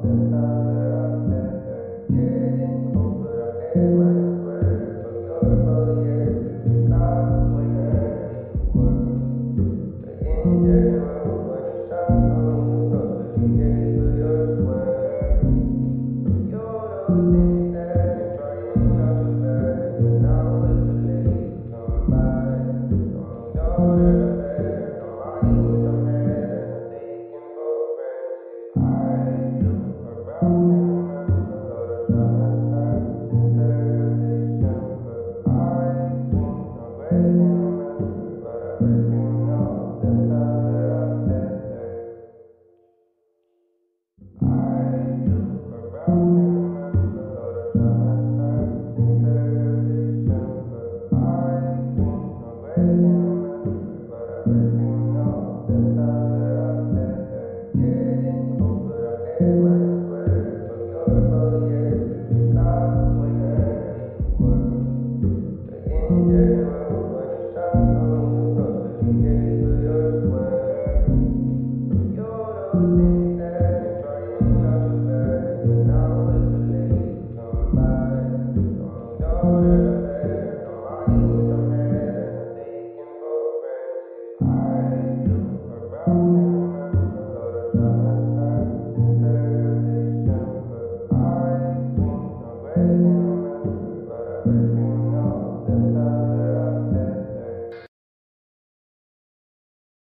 the color of pepper. It's getting cold, but I'm in my own sweater. From your foliage to Chicago and wherever you were. The injection rose when you shot on me. You froze 'cause you gave her your sweater. You're those things you said and trying not to bad. But now it's too late to come back. Don't need all that I said. I'm lying with some head and I'm taken for granted. I look around and remember all the summer's past since 3rd of December. I think I'm breaking remember, but I bet you know the color of peppers. I look around and remember all the summer's past since 3rd of December. I think I'm breaking remember, but I bet you know the color of peppers. Getting cold, but I'm in my own sweater. From your foliage to Chicago and wherever you were. The injection rose when you shot on me. You froze 'cause you gave her your sweater. You're those things